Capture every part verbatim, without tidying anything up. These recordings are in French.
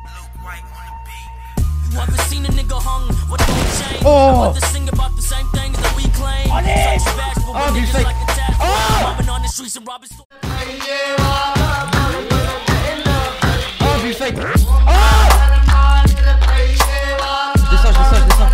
Oh! Allez! Oh, du fake! Oh! Oh, du fake! Oh! Je descends, je descends, je descends.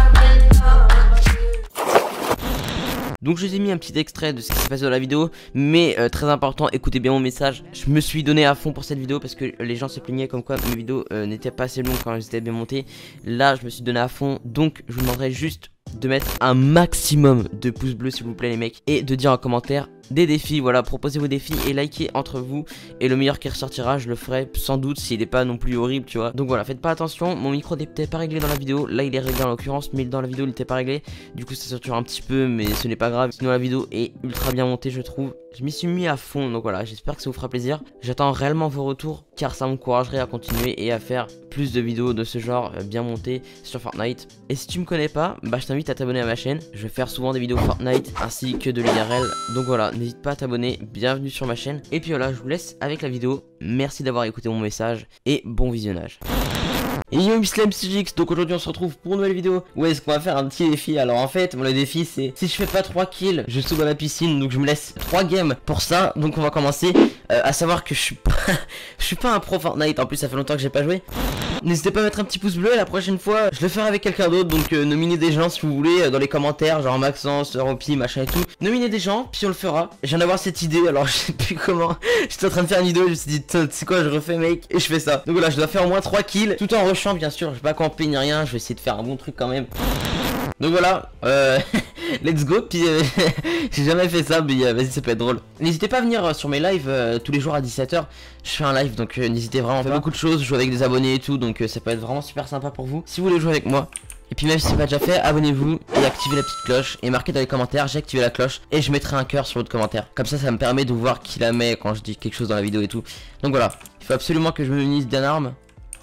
Donc je vous ai mis un petit extrait de ce qui s'est passé dans la vidéo. Mais euh, très important, écoutez bien mon message. Je me suis donné à fond pour cette vidéo parce que les gens se plaignaient comme quoi mes vidéos euh, n'étaient pas assez longues quand elles étaient bien montées. Là je me suis donné à fond. Donc je vous demanderai juste de mettre un maximum de pouces bleus s'il vous plaît les mecs. Et de dire en commentaire des défis, voilà, proposez vos défis et likez entre vous. Et le meilleur qui ressortira, je le ferai sans doute s'il n'est pas non plus horrible, tu vois. Donc voilà, faites pas attention, mon micro n'était pas réglé dans la vidéo. Là il est réglé en l'occurrence, mais dans la vidéo il n'était pas réglé. Du coup ça sature un petit peu, mais ce n'est pas grave. Sinon la vidéo est ultra bien montée je trouve. Je m'y suis mis à fond, donc voilà, j'espère que ça vous fera plaisir. J'attends réellement vos retours, car ça m'encouragerait à continuer et à faire plus de vidéos de ce genre euh, bien montées sur Fortnite. Et si tu me connais pas, bah je t'invite à t'abonner à ma chaîne. Je vais faire souvent des vidéos Fortnite ainsi que de l'I R L. Donc voilà, n'hésite pas à t'abonner, bienvenue sur ma chaîne. Et puis voilà, je vous laisse avec la vidéo. Merci d'avoir écouté mon message et bon visionnage. Et yo Islam C G X, donc aujourd'hui on se retrouve pour une nouvelle vidéo où est-ce qu'on va faire un petit défi. Alors en fait, bon, le défi c'est si je fais pas trois kills, je saute dans la piscine. Donc je me laisse trois games pour ça. Donc on va commencer, euh, à savoir que je suis pas je suis pas un pro Fortnite. En plus ça fait longtemps que j'ai pas joué. N'hésitez pas à mettre un petit pouce bleu, la prochaine fois je le ferai avec quelqu'un d'autre. Donc euh, nominez des gens si vous voulez, euh, dans les commentaires, genre Maxence, Ropi, machin et tout. Nominez des gens, puis on le fera. Je viens d'avoir cette idée, alors je sais plus comment. J'étais en train de faire une vidéo, je me suis dit c'est quoi, je refais mec, et je fais ça. Donc voilà, je dois faire au moins trois kills, tout en rushant bien sûr. Je vais pas camper ni rien, je vais essayer de faire un bon truc quand même. Donc voilà, euh, let's go. Puis euh, j'ai jamais fait ça, mais euh, vas-y, ça peut être drôle. N'hésitez pas à venir euh, sur mes lives euh, tous les jours à dix-sept heures. Je fais un live, donc euh, n'hésitez vraiment pas. Je fais beaucoup de choses, je joue avec des abonnés et tout, donc euh, ça peut être vraiment super sympa pour vous si vous voulez jouer avec moi. Et puis même si c'est pas déjà fait, abonnez-vous et activez la petite cloche. Et marquez dans les commentaires, j'ai activé la cloche. Et je mettrai un cœur sur votre commentaire. Comme ça, ça me permet de voir qui la met quand je dis quelque chose dans la vidéo et tout. Donc voilà, il faut absolument que je me munisse d'une arme.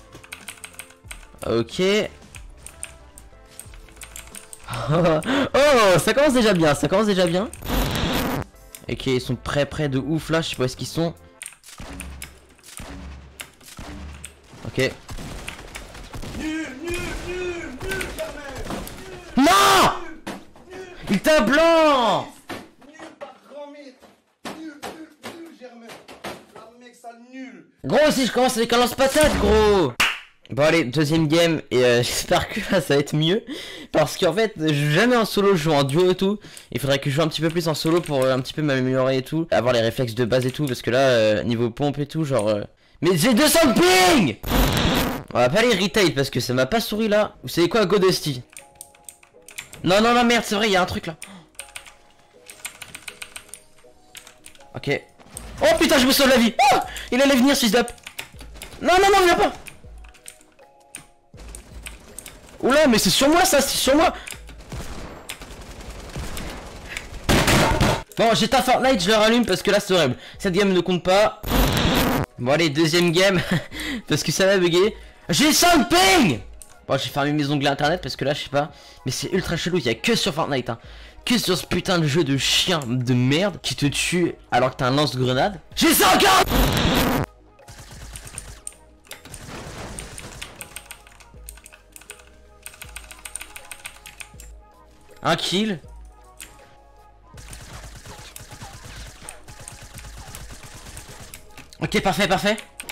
Ok. Oh, ça commence déjà bien, ça commence déjà bien. Ok, ils sont prêts, prêts de ouf là, je sais pas où est-ce qu'ils sont. Ok. Non! Il t'a blanc! Gros, si je commence avec un lance-patate, gros! Bon allez, deuxième game, et euh, j'espère que là ça va être mieux. Parce qu'en fait, je joue jamais en solo, je joue en duo et tout. Il faudrait que je joue un petit peu plus en solo pour euh, un petit peu m'améliorer et tout. Avoir les réflexes de base et tout, parce que là, euh, niveau pompe et tout, genre... Euh... Mais j'ai deux cents de ping! On va pas aller retail parce que ça m'a pas souri là. Vous savez quoi, Go Dusty? Non, non, non, merde, c'est vrai, il y a un truc là. Ok. Oh putain, je me sauve la vie. Oh, il allait venir, Swiss Up. Non, non, non, il vient pas. Oula, mais c'est sur moi ça, c'est sur moi. Bon, j'étais à Fortnite, je le rallume parce que là c'est horrible. Cette game ne compte pas. Bon allez, deuxième game. Parce que ça va bugger. J'ai cent de ping. Bon, j'ai fermé mes onglets internet parce que là je sais pas. Mais c'est ultra chelou, il y a que sur Fortnite hein. Que sur ce putain de jeu de chien de merde qui te tue alors que t'as un lance-grenade. J'ai cent encore. Un kill. Ok, parfait, parfait.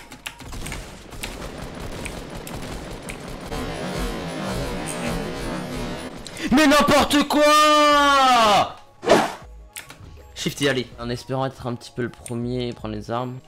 Mais n'importe quoi. Shifty, allez. En espérant être un petit peu le premier et prendre les armes.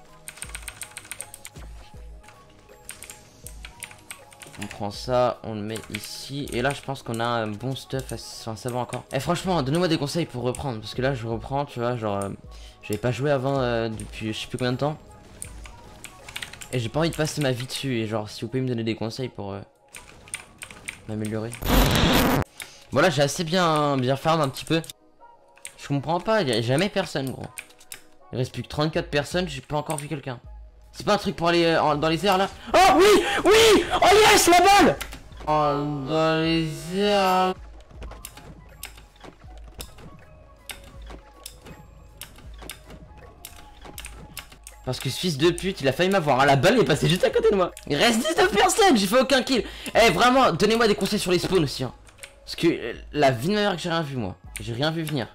On prend ça, on le met ici. Et là, je pense qu'on a un bon stuff. Enfin, ça va encore. Eh, franchement, donnez-moi des conseils pour reprendre. Parce que là, je reprends, tu vois. Genre, euh, j'avais pas joué avant euh, depuis je sais plus combien de temps. Et j'ai pas envie de passer ma vie dessus. Et genre, si vous pouvez me donner des conseils pour euh, m'améliorer. Voilà, j'ai assez bien, bien farm un petit peu. Je comprends pas, il y a jamais personne, gros. Il reste plus que trente-quatre personnes, j'ai pas encore vu quelqu'un. C'est pas un truc pour aller euh, en, dans les airs là? Oh oui! Oui! Oh yes! La balle! Oh, dans les airs. Parce que ce fils de pute, il a failli m'avoir. La balle est passée juste à côté de moi. Il reste dix-neuf personnes, j'ai fait aucun kill. Eh, vraiment, donnez-moi des conseils sur les spawns aussi. Hein. Parce que euh, la vie de ma mère que j'ai rien vu, moi. J'ai rien vu venir.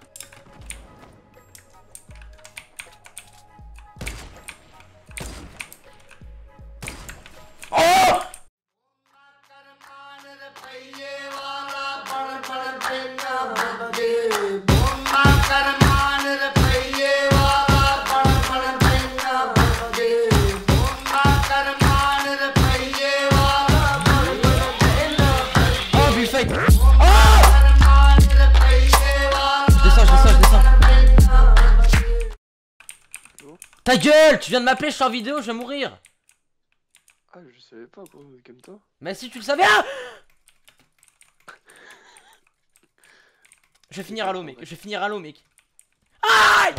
Oh! Ta gueule! Tu viens de m'appeler, je suis en vidéo, je vais mourir! Ah, je savais pas, quoi, comme toi. Mais si tu le savais! Ah, je vais finir à l'eau, mec. Je vais finir à l'eau, mec. Aïe!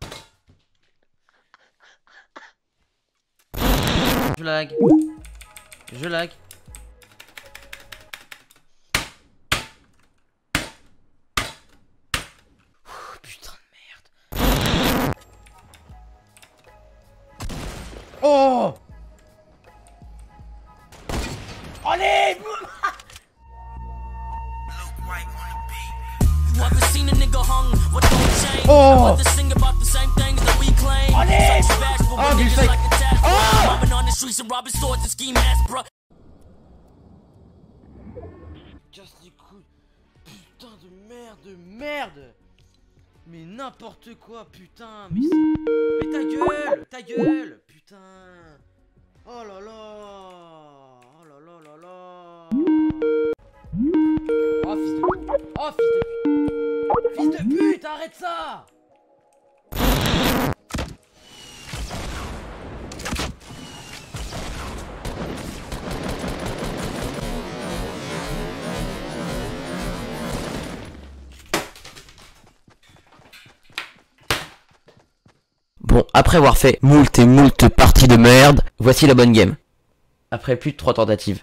Je lag. Je lag. Ouh, putain de merde. Oh! Allez! Oh! Allez! Oh, du fake! Oh! Casse les couilles. Putain de merde, de merde! Mais n'importe quoi, putain! Mais, mais ta gueule! Ta gueule! Putain! Oh là là! Oh là là là là! Oh fils de pute! Oh fils de pute! Fils de pute! Arrête ça! Bon, après avoir fait moult et moult parties de merde, voici la bonne game. Après plus de trois tentatives.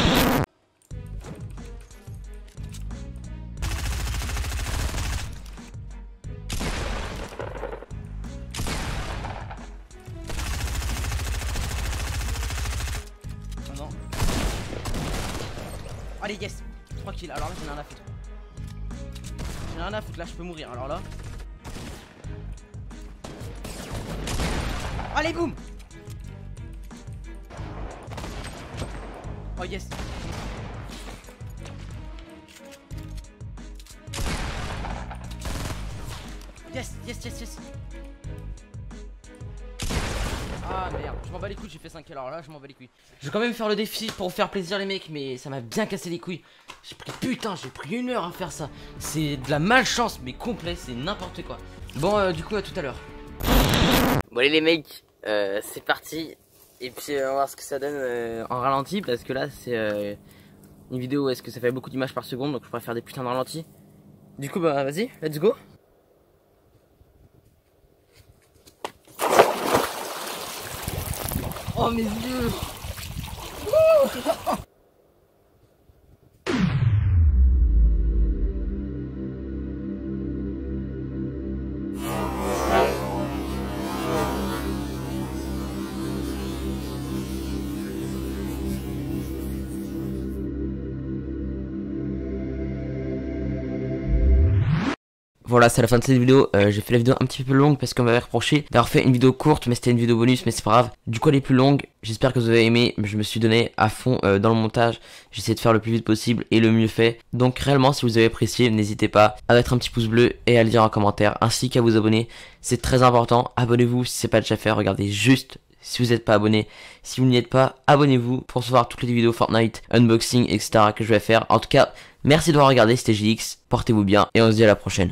Oh non. Allez, yes. trois kills, alors là j'en ai rien à foutre. J'en ai rien à foutre, là je peux mourir, alors là. Allez, boum! Oh yes! Yes, yes, yes, yes! Ah merde, je m'en bats les couilles, j'ai fait cinq, alors là je m'en bats les couilles. Je vais quand même faire le défi pour faire plaisir les mecs, mais ça m'a bien cassé les couilles. J'ai pris, putain, j'ai pris une heure à faire ça. C'est de la malchance, mais complet, c'est n'importe quoi. Bon, euh, du coup, à tout à l'heure. Bon allez les mecs, euh, c'est parti. Et puis euh, on va voir ce que ça donne euh, en ralenti. Parce que là c'est euh, une vidéo où est-ce que ça fait beaucoup d'images par seconde. Donc je pourrais faire des putains de ralentis. Du coup bah vas-y, let's go. Oh mes yeux. Voilà, c'est la fin de cette vidéo. Euh, j'ai fait la vidéo un petit peu plus longue parce qu'on m'avait reproché d'avoir fait une vidéo courte, mais c'était une vidéo bonus, mais c'est pas grave. Du coup, elle est plus longue. J'espère que vous avez aimé. Je me suis donné à fond euh, dans le montage. J'ai essayé de faire le plus vite possible et le mieux fait. Donc réellement, si vous avez apprécié, n'hésitez pas à mettre un petit pouce bleu et à le dire en commentaire, ainsi qu'à vous abonner. C'est très important. Abonnez-vous si c'est pas déjà fait. Regardez juste si vous n'êtes pas abonné. Si vous n'y êtes pas, abonnez-vous pour recevoir toutes les vidéos Fortnite, unboxing, et cetera que je vais faire. En tout cas, merci d'avoir regardé. C'était J X. Portez-vous bien et on se dit à la prochaine.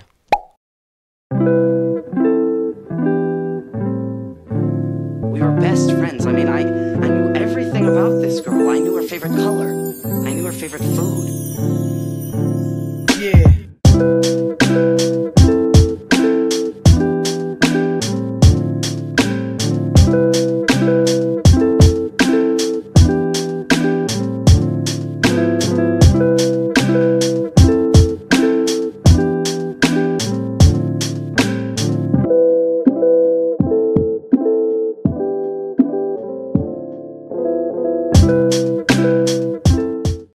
We were best friends. I mean, I, I knew everything about this girl. I knew her favorite color. I knew her favorite food. Yeah. Ciao.